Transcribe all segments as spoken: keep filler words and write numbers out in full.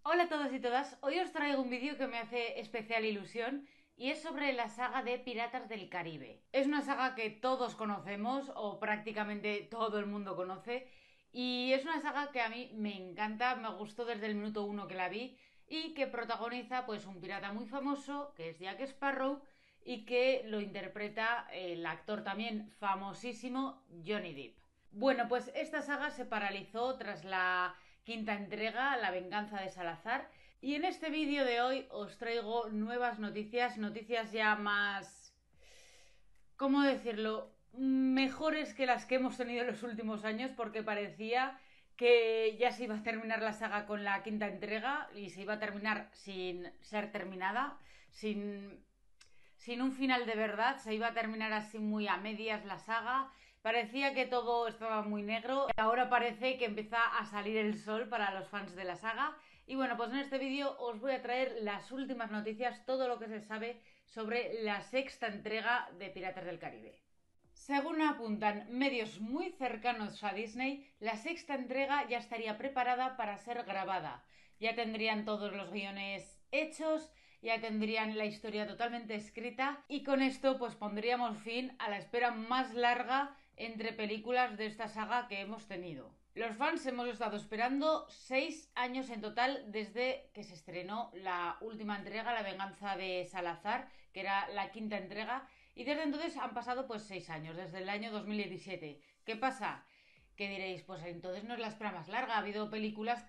Hola a todos y todas, hoy os traigo un vídeo que me hace especial ilusión y es sobre la saga de Piratas del Caribe. Es una saga que todos conocemos o prácticamente todo el mundo conoce y es una saga que a mí me encanta, me gustó desde el minuto uno que la vi y que protagoniza pues un pirata muy famoso que es Jack Sparrow y que lo interpreta el actor también famosísimo Johnny Depp. Bueno, pues esta saga se paralizó tras la quinta entrega, La venganza de Salazar, y en este vídeo de hoy os traigo nuevas noticias, noticias ya más, ¿cómo decirlo?, mejores que las que hemos tenido en los últimos años, porque parecía que ya se iba a terminar la saga con la quinta entrega y se iba a terminar sin ser terminada, sin sin un final de verdad, se iba a terminar así muy a medias la saga. Parecía que todo estaba muy negro. Ahora parece que empieza a salir el sol para los fans de la saga. Y bueno, pues en este vídeo os voy a traer las últimas noticias, todo lo que se sabe sobre la sexta entrega de Piratas del Caribe. Según apuntan medios muy cercanos a Disney, la sexta entrega ya estaría preparada para ser grabada. Ya tendrían todos los guiones hechos, ya tendrían la historia totalmente escrita y con esto pues pondríamos fin a la espera más larga entre películas de esta saga que hemos tenido. Los fans hemos estado esperando seis años en total desde que se estrenó la última entrega, La venganza de Salazar, que era la quinta entrega, y desde entonces han pasado pues seis años, desde el año dos mil diecisiete. ¿Qué pasa? Que diréis, pues entonces no es la espera más larga, ha habido películas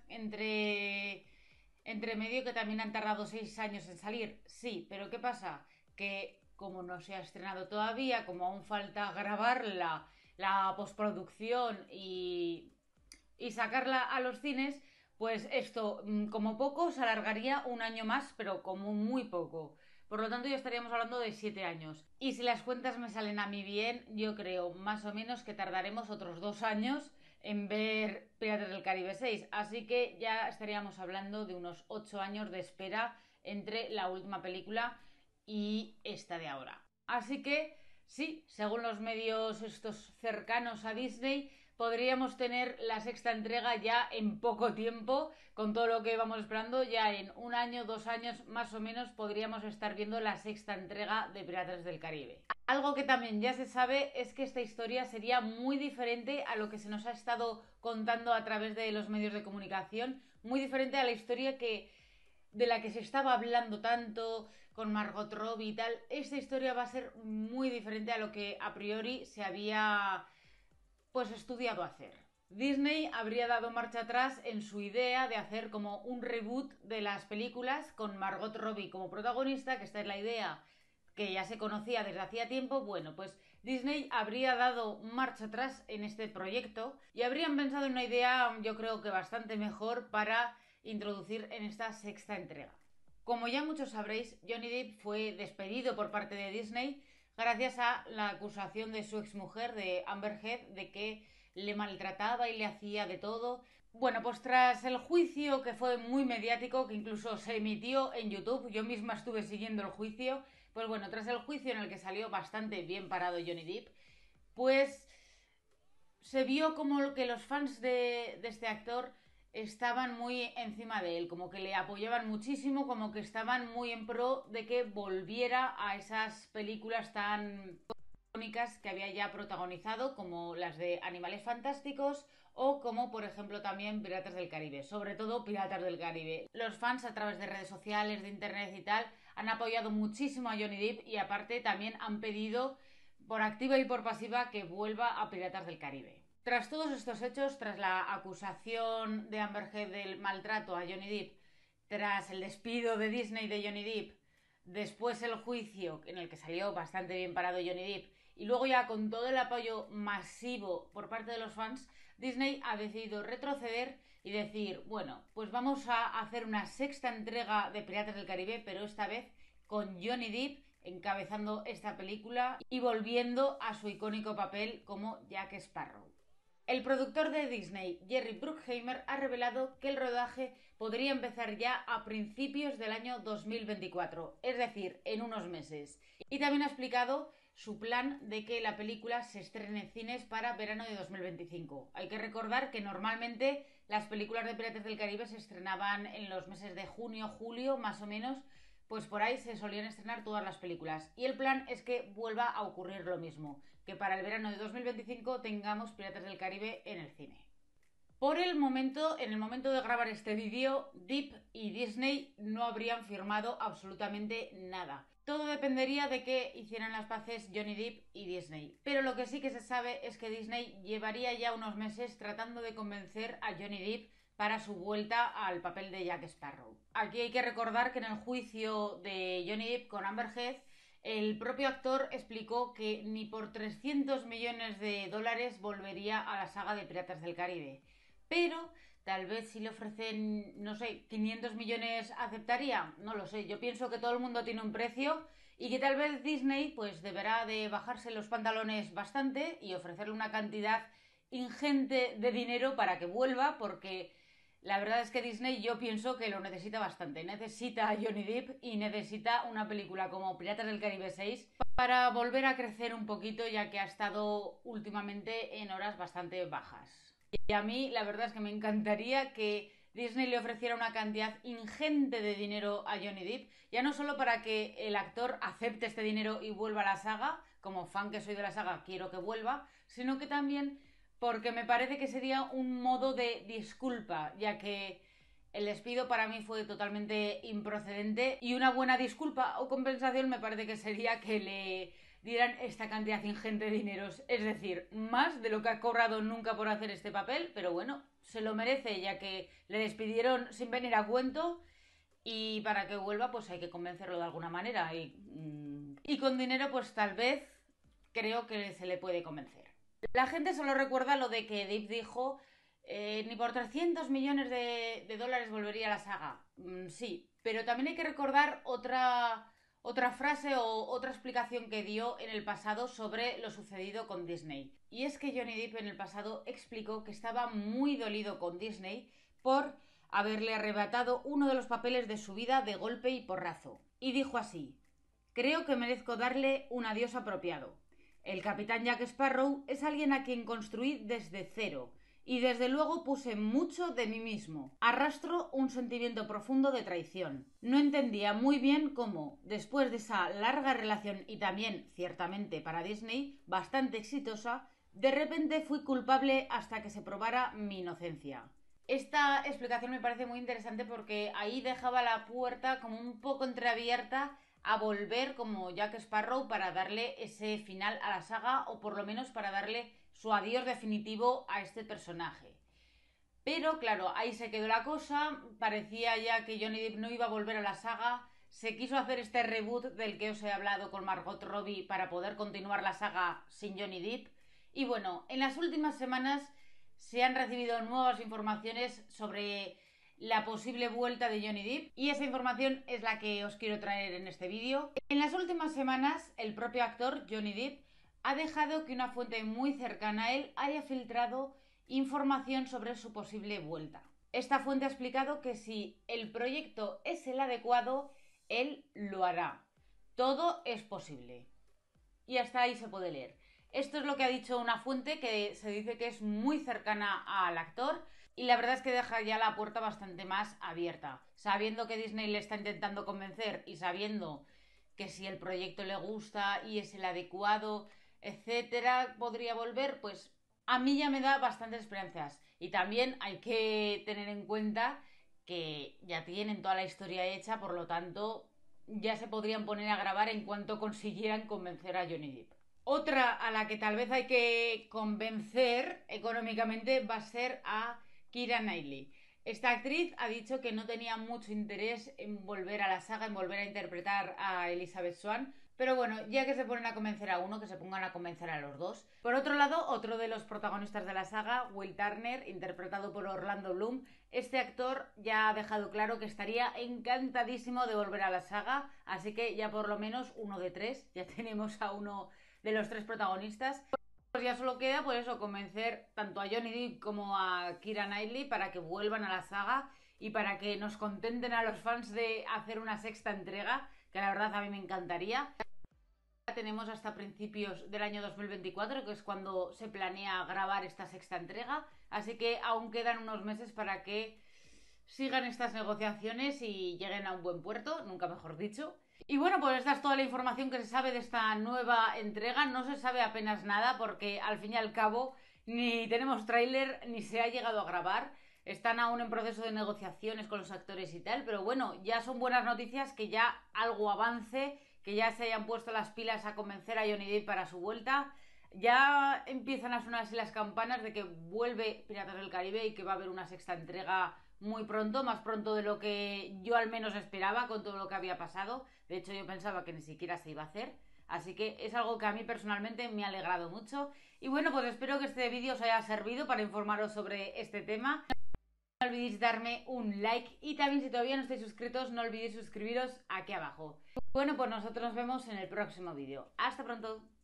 entre entre medio que también han tardado seis años en salir. Sí, pero ¿qué pasa? Que como no se ha estrenado todavía, como aún falta grabarla, la postproducción y, y sacarla a los cines, pues esto mm, como poco se alargaría un año más, pero como muy poco. Por lo tanto, ya estaríamos hablando de siete años. Y si las cuentas me salen a mí bien, yo creo más o menos que tardaremos otros dos años en ver Piratas del Caribe seis. Así que ya estaríamos hablando de unos ocho años de espera entre la última película y esta de ahora. Así que sí, según los medios estos cercanos a Disney, podríamos tener la sexta entrega ya en poco tiempo, con todo lo que vamos esperando, ya en un año, dos años más o menos podríamos estar viendo la sexta entrega de Piratas del Caribe. Algo que también ya se sabe es que esta historia sería muy diferente a lo que se nos ha estado contando a través de los medios de comunicación, muy diferente a la historia que de la que se estaba hablando tanto con Margot Robbie y tal. Esta historia va a ser muy diferente a lo que a priori se había pues estudiado hacer. Disney habría dado marcha atrás en su idea de hacer como un reboot de las películas con Margot Robbie como protagonista, que esta es la idea que ya se conocía desde hacía tiempo. Bueno, pues Disney habría dado marcha atrás en este proyecto y habrían pensado en una idea, yo creo que bastante mejor para introducir en esta sexta entrega. Como ya muchos sabréis, Johnny Depp fue despedido por parte de Disney gracias a la acusación de su exmujer, de Amber Heard, de que le maltrataba y le hacía de todo. Bueno, pues tras el juicio, que fue muy mediático, que incluso se emitió en YouTube, yo misma estuve siguiendo el juicio, pues bueno, tras el juicio en el que salió bastante bien parado Johnny Depp, pues se vio como que los fans de, de este actor estaban muy encima de él, como que le apoyaban muchísimo, como que estaban muy en pro de que volviera a esas películas tan icónicas que había ya protagonizado, como las de Animales Fantásticos o como por ejemplo también Piratas del Caribe, sobre todo Piratas del Caribe. Los fans a través de redes sociales, de internet y tal, han apoyado muchísimo a Johnny Depp y aparte también han pedido por activa y por pasiva que vuelva a Piratas del Caribe. Tras todos estos hechos, tras la acusación de Amber Heard del maltrato a Johnny Depp, tras el despido de Disney de Johnny Depp, después el juicio en el que salió bastante bien parado Johnny Depp y luego ya con todo el apoyo masivo por parte de los fans, Disney ha decidido retroceder y decir, bueno, pues vamos a hacer una sexta entrega de Piratas del Caribe, pero esta vez con Johnny Depp encabezando esta película y volviendo a su icónico papel como Jack Sparrow. El productor de Disney, Jerry Bruckheimer, ha revelado que el rodaje podría empezar ya a principios del año dos mil veinticuatro, es decir, en unos meses. Y también ha explicado su plan de que la película se estrene en cines para verano de dos mil veinticinco. Hay que recordar que normalmente las películas de Piratas del Caribe se estrenaban en los meses de junio, julio, más o menos, pues por ahí se solían estrenar todas las películas. Y el plan es que vuelva a ocurrir lo mismo, que para el verano de dos mil veinticinco tengamos Piratas del Caribe en el cine. Por el momento, en el momento de grabar este vídeo, Depp y Disney no habrían firmado absolutamente nada. Todo dependería de que hicieran las paces Johnny Depp y Disney. Pero lo que sí que se sabe es que Disney llevaría ya unos meses tratando de convencer a Johnny Depp para su vuelta al papel de Jack Sparrow. Aquí hay que recordar que en el juicio de Johnny Depp con Amber Heard, el propio actor explicó que ni por trescientos millones de dólares volvería a la saga de Piratas del Caribe. Pero tal vez si le ofrecen, no sé, quinientos millones aceptaría, no lo sé. Yo pienso que todo el mundo tiene un precio y que tal vez Disney pues deberá de bajarse los pantalones bastante y ofrecerle una cantidad ingente de dinero para que vuelva, porque la verdad es que Disney yo pienso que lo necesita bastante. Necesita a Johnny Depp y necesita una película como Piratas del Caribe seis para volver a crecer un poquito, ya que ha estado últimamente en horas bastante bajas. Y a mí la verdad es que me encantaría que Disney le ofreciera una cantidad ingente de dinero a Johnny Depp, ya no solo para que el actor acepte este dinero y vuelva a la saga, como fan que soy de la saga quiero que vuelva, sino que también porque me parece que sería un modo de disculpa, ya que el despido para mí fue totalmente improcedente y una buena disculpa o compensación me parece que sería que le dieran esta cantidad ingente de dineros, es decir, más de lo que ha cobrado nunca por hacer este papel, pero bueno, se lo merece ya que le despidieron sin venir a cuento y para que vuelva pues hay que convencerlo de alguna manera y, y con dinero pues tal vez creo que se le puede convencer. La gente solo recuerda lo de que Depp dijo eh, ni por trescientos millones de, de dólares volvería a la saga. Mm, sí, pero también hay que recordar otra... otra frase o otra explicación que dio en el pasado sobre lo sucedido con Disney. Y es que Johnny Depp en el pasado explicó que estaba muy dolido con Disney por haberle arrebatado uno de los papeles de su vida de golpe y porrazo. Y dijo así: creo que merezco darle un adiós apropiado. El capitán Jack Sparrow es alguien a quien construí desde cero. Y desde luego puse mucho de mí mismo. Arrastro un sentimiento profundo de traición. No entendía muy bien cómo, después de esa larga relación y también, ciertamente para Disney, bastante exitosa, de repente fui culpable hasta que se probara mi inocencia. Esta explicación me parece muy interesante porque ahí dejaba la puerta como un poco entreabierta a volver como Jack Sparrow para darle ese final a la saga o por lo menos para darle su adiós definitivo a este personaje. Pero claro, ahí se quedó la cosa, parecía ya que Johnny Depp no iba a volver a la saga, se quiso hacer este reboot del que os he hablado con Margot Robbie para poder continuar la saga sin Johnny Depp. Y bueno, en las últimas semanas se han recibido nuevas informaciones sobre la posible vuelta de Johnny Depp y esa información es la que os quiero traer en este vídeo. En las últimas semanas el propio actor Johnny Depp ha dejado que una fuente muy cercana a él haya filtrado información sobre su posible vuelta. Esta fuente ha explicado que si el proyecto es el adecuado, él lo hará. Todo es posible. Y hasta ahí se puede leer. Esto es lo que ha dicho una fuente que se dice que es muy cercana al actor y la verdad es que deja ya la puerta bastante más abierta. Sabiendo que Disney le está intentando convencer y sabiendo que si el proyecto le gusta y es el adecuado, etcétera, podría volver, pues a mí ya me da bastantes esperanzas. Y también hay que tener en cuenta que ya tienen toda la historia hecha, por lo tanto ya se podrían poner a grabar en cuanto consiguieran convencer a Johnny Depp. Otra a la que tal vez hay que convencer económicamente va a ser a Keira Knightley. Esta actriz ha dicho que no tenía mucho interés en volver a la saga, en volver a interpretar a Elizabeth Swann, pero bueno, ya que se ponen a convencer a uno, que se pongan a convencer a los dos. Por otro lado, otro de los protagonistas de la saga, Will Turner, interpretado por Orlando Bloom, este actor ya ha dejado claro que estaría encantadísimo de volver a la saga, así que ya por lo menos uno de tres, ya tenemos a uno de los tres protagonistas. Pues ya solo queda, pues eso, convencer tanto a Johnny Depp como a Keira Knightley para que vuelvan a la saga y para que nos contenten a los fans de hacer una sexta entrega, que la verdad a mí me encantaría. Tenemos hasta principios del año dos mil veinticuatro, que es cuando se planea grabar esta sexta entrega. Así que aún quedan unos meses para que sigan estas negociaciones y lleguen a un buen puerto, nunca mejor dicho. Y bueno, pues esta es toda la información que se sabe de esta nueva entrega. No se sabe apenas nada porque al fin y al cabo ni tenemos tráiler ni se ha llegado a grabar. Están aún en proceso de negociaciones con los actores y tal, pero bueno, ya son buenas noticias que ya algo avance, que ya se hayan puesto las pilas a convencer a Johnny Depp para su vuelta. Ya empiezan a sonar así las campanas de que vuelve Piratas del Caribe y que va a haber una sexta entrega muy pronto, más pronto de lo que yo al menos esperaba con todo lo que había pasado. De hecho, yo pensaba que ni siquiera se iba a hacer. Así que es algo que a mí personalmente me ha alegrado mucho. Y bueno, pues espero que este vídeo os haya servido para informaros sobre este tema. No olvidéis darme un like y también si todavía no estáis suscritos no olvidéis suscribiros aquí abajo. Bueno, pues nosotros nos vemos en el próximo vídeo. Hasta pronto.